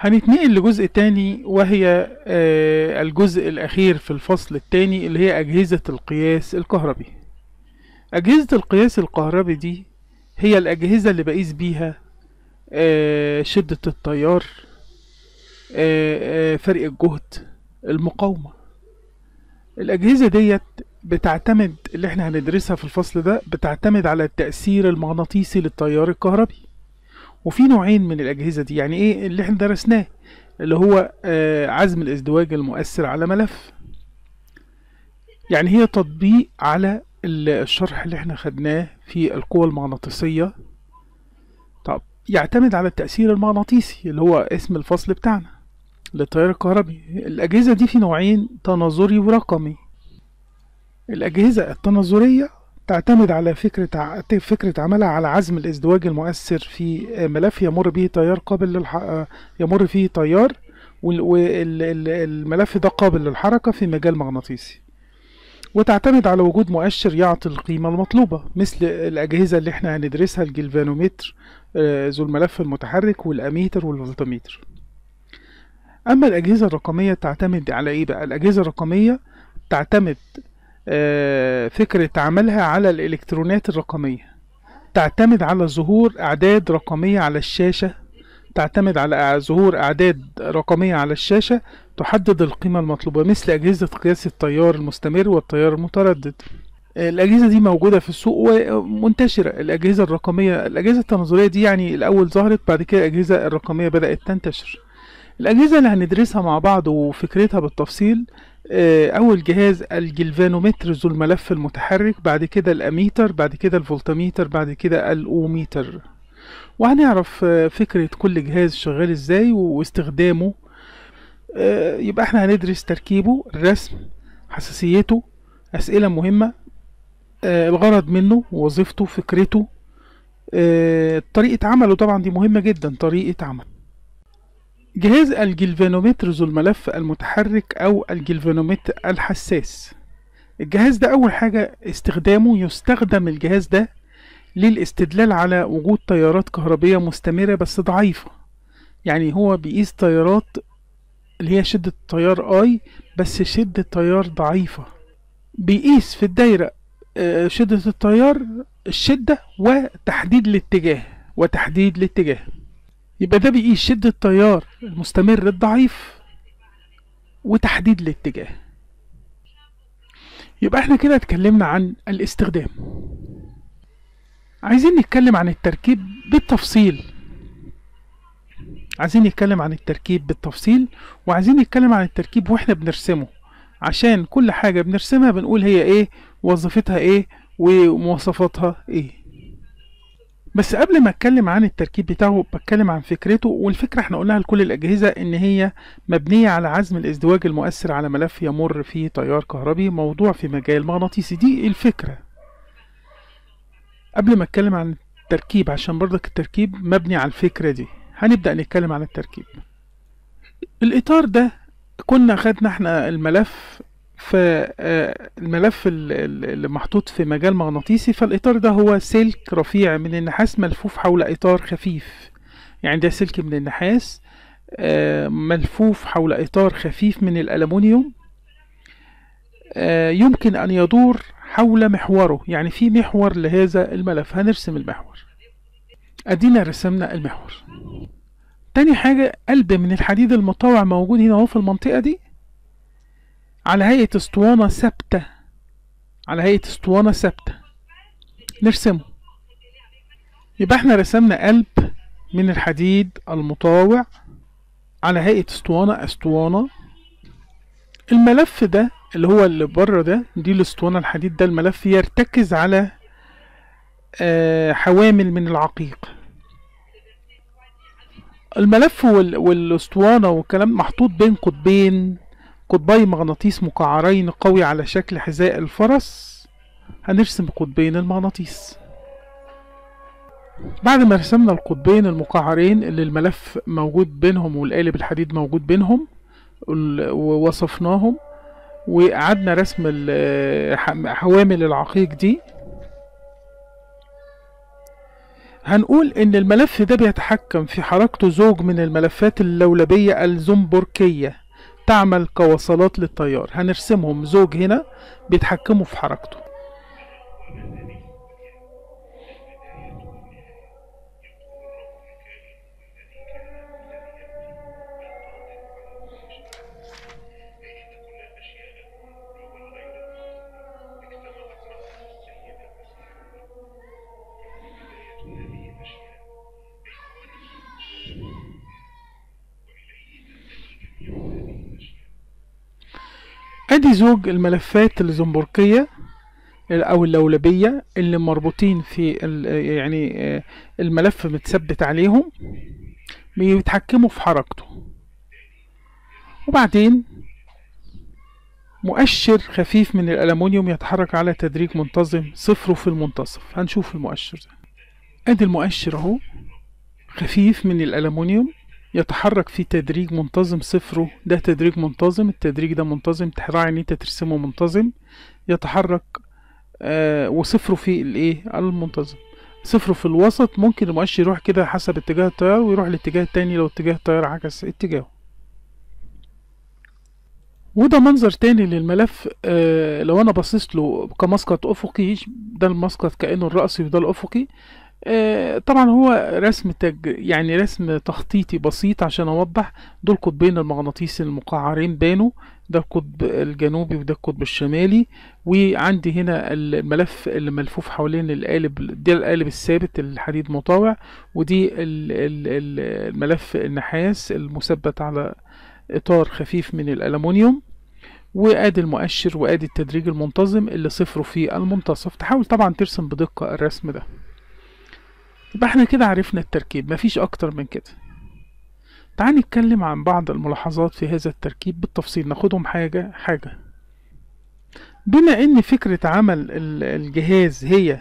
هنتنقل لجزء تاني، وهي الجزء الأخير في الفصل التاني، اللي هي أجهزة القياس الكهربي. أجهزة القياس الكهربي دي هي الأجهزة اللي بقيس بيها شدة التيار، فرق الجهد، المقاومة. الأجهزة ديت بتعتمد، اللي احنا هندرسها في الفصل ده، بتعتمد على التأثير المغناطيسي للتيار الكهربي. وفي نوعين من الأجهزة دي، يعني ايه اللي احنا درسناه، اللي هو عزم الازدواج المؤثر على ملف، يعني هي تطبيق على الشرح اللي احنا خدناه في القوى المغناطيسية. طب يعتمد على التأثير المغناطيسي اللي هو اسم الفصل بتاعنا للتيار الكهربي. الأجهزة دي في نوعين، تناظري ورقمي. الأجهزة التناظرية تعتمد على فكرة عملها على عزم الازدواج المؤثر في ملف يمر به تيار قابل يمر فيه تيار، والملف ده قابل للحركة في مجال مغناطيسي، وتعتمد على وجود مؤشر يعطي القيمة المطلوبة، مثل الأجهزة اللي احنا هندرسها، الجلفانومتر ذو الملف المتحرك، والأميتر والفولتميتر. أما الأجهزة الرقمية تعتمد على إيه بقى؟ الأجهزة الرقمية تعتمد فكرة عملها على الإلكترونات الرقمية، تعتمد على ظهور أعداد رقمية على الشاشة، تعتمد على ظهور أعداد رقمية على الشاشة تحدد القيمة المطلوبة، مثل أجهزة قياس التيار المستمر والتيار المتردد. الأجهزة دي موجودة في السوق ومنتشرة. الأجهزة الرقمية، الأجهزة التناظرية دي يعني الأول ظهرت، بعد كده الأجهزة الرقمية بدأت تنتشر. الأجهزة اللي هندرسها مع بعض وفكرتها بالتفصيل، أول جهاز الجلفانومتر ذو الملف المتحرك، بعد كده الأميتر، بعد كده الفولتميتر، بعد كده الأوميتر. وهنعرف فكرة كل جهاز شغال ازاي واستخدامه. يبقى احنا هندرس تركيبه، الرسم، حساسيته، أسئلة مهمة، الغرض منه، وظيفته، فكرته، طريقة عمله، طبعا دي مهمة جدا، طريقة عمل جهاز الجلفانومتر ذو الملف المتحرك أو الجلفانومتر الحساس. الجهاز ده أول حاجة استخدامه، يستخدم الجهاز ده للاستدلال على وجود تيارات كهربية مستمرة بس ضعيفة. يعني هو بيقيس تيارات اللي هي شدة التيار I، بس شدة تيار ضعيفة. بيقيس في الدايرة شدة التيار، الشدة وتحديد الاتجاه. يبقى ده بيقيس شدة التيار المستمر الضعيف وتحديد الاتجاه. يبقى احنا كده اتكلمنا عن الاستخدام. عايزين نتكلم عن التركيب بالتفصيل. وعايزين نتكلم عن التركيب واحنا بنرسمه، عشان كل حاجة بنرسمها بنقول هي ايه، وظيفتها ايه، ومواصفاتها ايه. بس قبل ما اتكلم عن التركيب بتاعه بتكلم عن فكرته. والفكرة احنا قلناها لكل الأجهزة ان هي مبنية على عزم الازدواج المؤثر على ملف يمر فيه تيار كهربي موضوع في مجال مغناطيسي. دي الفكرة قبل ما اتكلم عن التركيب، عشان برضك التركيب مبني على الفكرة دي. هنبدأ نتكلم عن التركيب. الإطار ده كنا خدنا احنا الملف، فالملف اللي محطوط في مجال مغناطيسي، فالإطار ده هو سلك رفيع من النحاس ملفوف حول إطار خفيف. يعني ده سلك من النحاس ملفوف حول إطار خفيف من الألمنيوم، يمكن أن يدور حول محوره. يعني في محور لهذا الملف، هنرسم المحور. أدينا رسمنا المحور. تاني حاجة، قلب من الحديد المطوع موجود هنا اهو في المنطقة دي على هيئة اسطوانة ثابتة، نرسمه. يبقى احنا رسمنا قلب من الحديد المطاوع على هيئة اسطوانة. الملف ده اللي هو اللي بره ده، دي الاسطوانة الحديد ده، الملف يرتكز على حوامل من العقيق. الملف والاسطوانة والكلام محطوط بين قطبي مغناطيس مقعرين قوي على شكل حذاء الفرس. هنرسم قطبين المغناطيس. بعد ما رسمنا القطبين المقعرين اللي الملف موجود بينهم والقالب الحديد موجود بينهم ووصفناهم، وقعدنا رسم حوامل العقيق دي، هنقول ان الملف ده بيتحكم في حركته زوج من الملفات اللولبية الزنبركية تعمل كوصلات للتيار. هنرسمهم زوج هنا بيتحكموا في حركته. ادي زوج الملفات الزنبركية او اللولبية اللي مربوطين في يعني الملف متثبت عليهم بيتحكموا في حركته. وبعدين مؤشر خفيف من الألمنيوم يتحرك على تدريج منتظم صفره في المنتصف. هنشوف المؤشر ده. ادي المؤشر اهو خفيف من الألمنيوم يتحرك في تدريج منتظم صفره. ده تدريج منتظم، التدريج ده منتظم، تراعي ان انت ترسمه منتظم يتحرك وصفره في الايه المنتظم. صفره في الوسط. ممكن المؤشر يروح كده حسب اتجاه التيار ويروح الاتجاه التاني لو اتجاه التيار عكس اتجاهه. وده منظر تاني للملف. لو انا بصيت له كمسقط افقي، ده المسقط كأنه الرأسي وده الافقي. طبعا هو رسم يعني رسم تخطيطي بسيط عشان اوضح. دول قطبين المغناطيسي المقعرين بانوا، ده القطب الجنوبي وده القطب الشمالي. وعندي هنا الملف اللي ملفوف حوالين القالب، ده القالب الثابت الحديد مطاوع، ودي الملف النحاس المثبت على اطار خفيف من الالومنيوم. وادي المؤشر وادي التدريج المنتظم اللي صفره في المنتصف. تحاول طبعا ترسم بدقة الرسم ده. يبقى احنا كده عرفنا التركيب، مفيش اكتر من كده. تعال نتكلم عن بعض الملاحظات في هذا التركيب بالتفصيل، ناخدهم حاجة حاجة. بما ان فكرة عمل الجهاز هي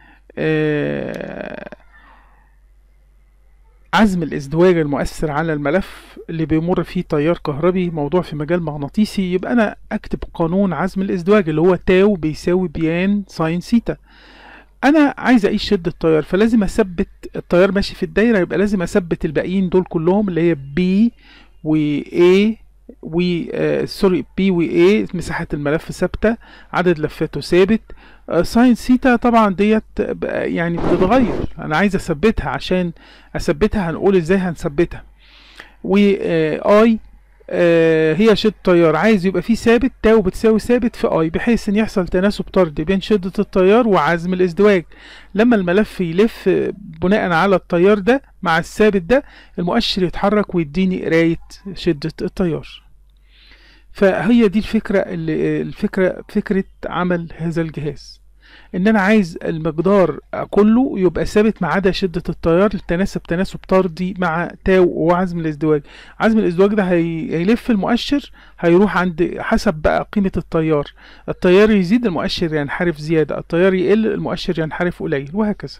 عزم الازدواج المؤثر على الملف اللي بيمر فيه تيار كهربي موضوع في مجال مغناطيسي، يبقى انا اكتب قانون عزم الازدواج اللي هو تاو بيساوي بيان ساين سيتا. انا عايز اقيس شدة التيار، فلازم اثبت التيار ماشي في الدايرة، يبقى لازم اثبت الباقيين دول كلهم اللي هي بي و A و سوري بي و A. مساحة الملف ثابتة، عدد لفاته ثابت. ساين سيتا طبعا ديت يعني بتتغير، انا عايز اثبتها. عشان اثبتها هنقول ازاي هنثبتها. و اي هي شدة التيار، عايز يبقى فيه ثابت، تاو بتساوي ثابت في اي، بحيث ان يحصل تناسب طردي بين شدة التيار وعزم الازدواج. لما الملف يلف بناء على التيار ده مع الثابت ده، المؤشر يتحرك ويديني قراية شدة التيار. فهي دي فكرة عمل هذا الجهاز، ان انا عايز المقدار كله يبقى ثابت ما عدا شدة التيار، تناسب طردي مع تاو وعزم الازدواج. عزم الازدواج ده هيلف المؤشر، هيروح عند حسب بقى قيمة التيار. التيار يزيد المؤشر ينحرف زيادة، التيار يقل المؤشر ينحرف قليل، وهكذا.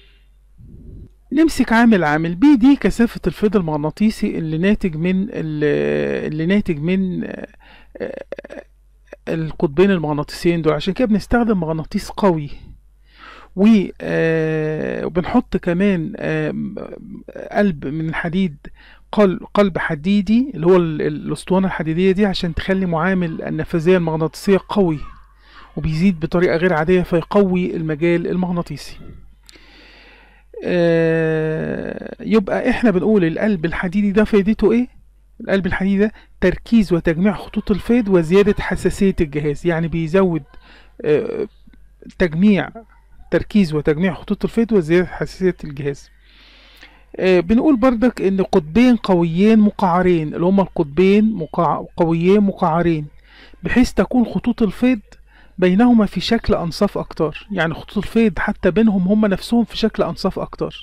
نمسك عامل بي. دي كثافة الفيض المغناطيسي اللي ناتج من القطبين المغناطيسيين دول. عشان كده بنستخدم مغناطيس قوي، وبنحط كمان قلب من الحديد، قلب حديدي اللي هو الاسطوانة الحديدية دي، عشان تخلي معامل النفاذية المغناطيسية قوي وبيزيد بطريقة غير عادية، فيقوي المجال المغناطيسي. يبقى احنا بنقول القلب الحديدي ده فايدته ايه؟ القلب الحديدي ده تركيز وتجميع خطوط الفيض وزيادة حساسية الجهاز، يعني بيزود تركيز وتجميع خطوط الفيض وزيادة حساسية الجهاز. بنقول بردك ان قطبين قويين مقعرين، اللي هما القطبين قويين مقعرين، بحيث تكون خطوط الفيض بينهما في شكل أنصاف أكتر. يعني خطوط الفيض حتى بينهم هم نفسهم في شكل أنصاف أكتر،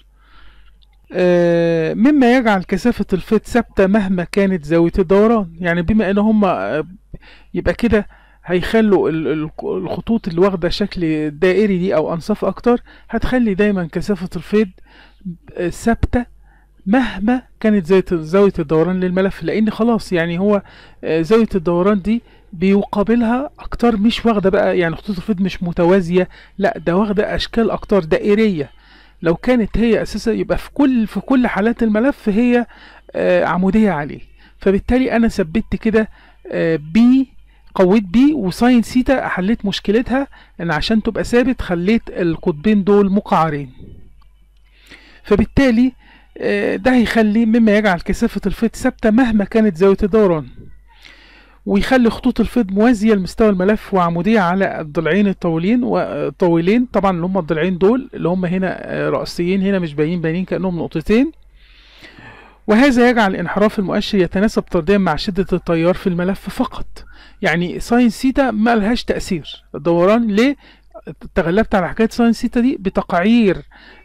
مما يجعل كثافة الفيض ثابتة مهما كانت زاوية الدوران. يعني بما ان هم يبقى كده هيخلوا الخطوط اللي واخدة شكل دائري دي او انصاف اكتر، هتخلي دايما كثافة الفيض ثابتة مهما كانت زاوية الدوران للملف، لان خلاص يعني هو زاوية الدوران دي بيقابلها اكتر، مش واخدة بقى يعني خطوط الفيض مش متوازية، لا ده واخدة اشكال اكتر دائرية. لو كانت هي اساسا يبقى في كل حالات الملف هي عمودية عليه. فبالتالي انا ثبت كده بي، قويت بي، وساين سيتا حليت مشكلتها ان عشان تبقى ثابت خليت القطبين دول مقعرين. فبالتالي ده هيخلي مما يجعل كثافة الفيض ثابتة مهما كانت زاوية الدوران، ويخلي خطوط الفيض موازية لمستوى الملف وعمودية على الضلعين الطويلين طبعا اللي هم الضلعين دول اللي هم هنا رأسيين، هنا مش باينين كأنهم نقطتين. وهذا يجعل انحراف المؤشر يتناسب طرديا مع شدة التيار في الملف فقط. يعني ساين سيتا ما لهاش تأثير الدوران. ليه؟ تغلبت على حكاية ساين سيتا دي بتقعير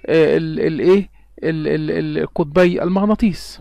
القطبي المغناطيس.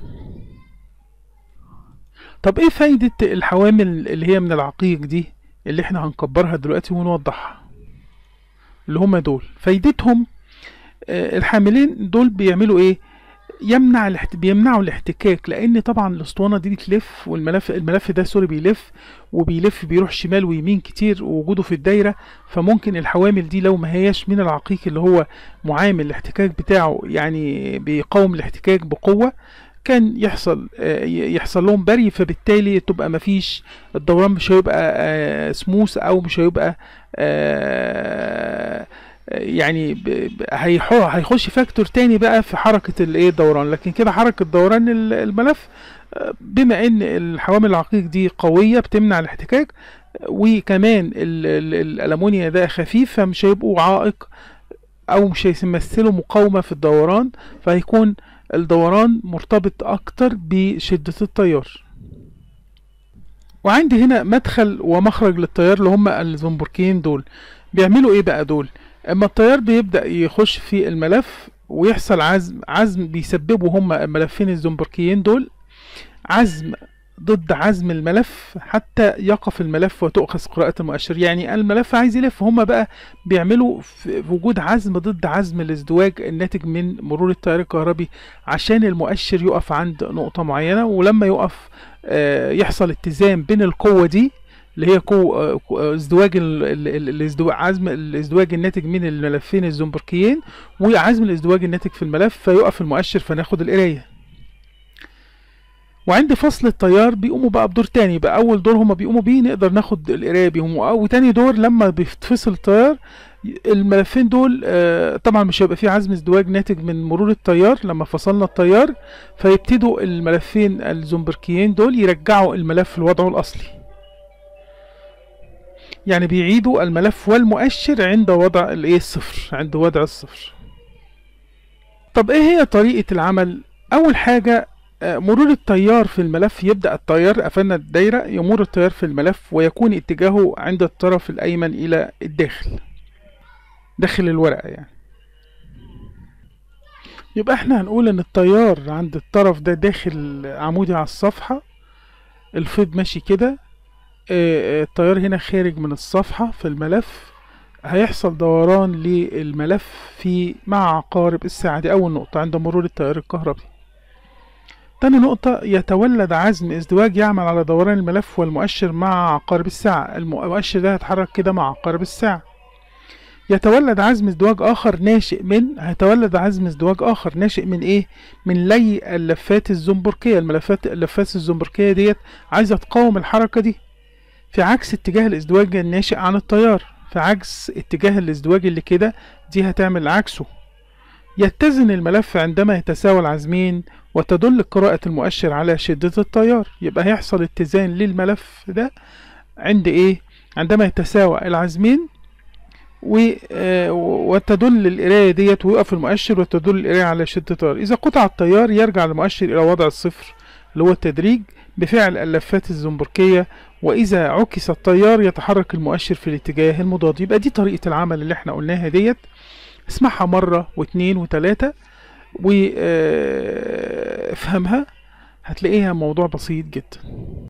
طب ايه فايدة الحوامل اللي هي من العقيق دي اللي احنا هنكبرها دلوقتي ونوضحها؟ اللي هم دول فايدتهم الحاملين دول بيعملوا ايه؟ بيمنعوا الاحتكاك، لان طبعا الاسطوانه دي بتلف والملف ده سوري بيلف بيروح شمال ويمين كتير ووجوده في الدايره. فممكن الحوامل دي لو ما هياش من العقيق اللي هو معامل الاحتكاك بتاعه يعني بيقاوم الاحتكاك بقوه، كان يحصل لهم بري. فبالتالي تبقى مفيش الدوران مش هيبقى سموث او مش هيبقى يعني هيخش فاكتور تاني بقى في حركة الدوران. لكن كده حركة دوران الملف بما ان الحوامل العقيق دي قوية بتمنع الاحتكاك، وكمان الألمونيا ده خفيف، فمش هيبقوا عائق او مش هيمثلوا مقاومة في الدوران، فهيكون الدوران مرتبط اكتر بشدة التيار. وعندي هنا مدخل ومخرج للتيار اللي هم الزنبركيين دول. بيعملوا ايه بقى دول؟ اما التيار بيبدأ يخش في الملف ويحصل عزم بيسببوا هم الملفين الزنبركيين دول عزم ضد عزم الملف حتى يقف الملف وتؤخذ قراءة المؤشر. يعني الملف عايز يلف، هم بقى بيعملوا في وجود عزم ضد عزم الازدواج الناتج من مرور التيار الكهربي عشان المؤشر يقف عند نقطة معينة. ولما يقف يحصل اتزان بين القوة دي اللي هي عزم الازدواج الناتج من الملفين الزنبركيين وعزم الازدواج الناتج في الملف، فيقف المؤشر فناخد القراية. وعند فصل التيار بيقوموا بقى بدور تاني. بقى اول دور هما بيقوموا بيه نقدر ناخد القرايه بيهم، وتاني دور لما بيتفصل التيار الملفين دول طبعا مش هيبقى فيه عزم ازدواج ناتج من مرور التيار لما فصلنا التيار، فيبتدوا الملفين الزنبركيين دول يرجعوا الملف لوضعه الاصلي. يعني بيعيدوا الملف والمؤشر عند وضع الصفر، عند وضع الصفر. طب ايه هي طريقة العمل؟ اول حاجة مرور التيار في الملف. يبدأ التيار، قفلنا الدايرة، يمر التيار في الملف ويكون اتجاهه عند الطرف الأيمن إلى الداخل، داخل الورقة يعني. يبقى احنا هنقول ان التيار عند الطرف ده داخل عمودي على الصفحة، الفيض ماشي كده، التيار هنا خارج من الصفحة في الملف، هيحصل دوران للملف مع عقارب الساعة. دي أول نقطة عند مرور التيار الكهربي. تاني نقطة، يتولد عزم ازدواج يعمل على دوران الملف والمؤشر مع عقارب الساعة. المؤشر ده هيتحرك كده مع عقارب الساعة. يتولد عزم ازدواج آخر ناشئ من ايه؟ من لي اللفات الزنبركية. اللفات الزنبركية ديت عايزة تقاوم الحركة دي في عكس اتجاه الازدواج الناشئ عن التيار، في عكس اتجاه الازدواج اللي كده، دي هتعمل عكسه. يتزن الملف عندما يتساوى العزمين وتدل قراءة المؤشر على شدة التيار. يبقى هيحصل اتزان للملف ده عند ايه؟ عندما يتساوى العزمين وتدل القراية ديت ويقف المؤشر وتدل القراية على شدة التيار. إذا قطع التيار يرجع المؤشر إلى وضع الصفر اللي هو التدريج بفعل اللفات الزنبركية، وإذا عكس التيار يتحرك المؤشر في الاتجاه المضاد. يبقى دي طريقة العمل اللي احنا قلناها ديت. اسمعها مرة واثنين وثلاثة وافهمها، هتلاقيها موضوع بسيط جدا.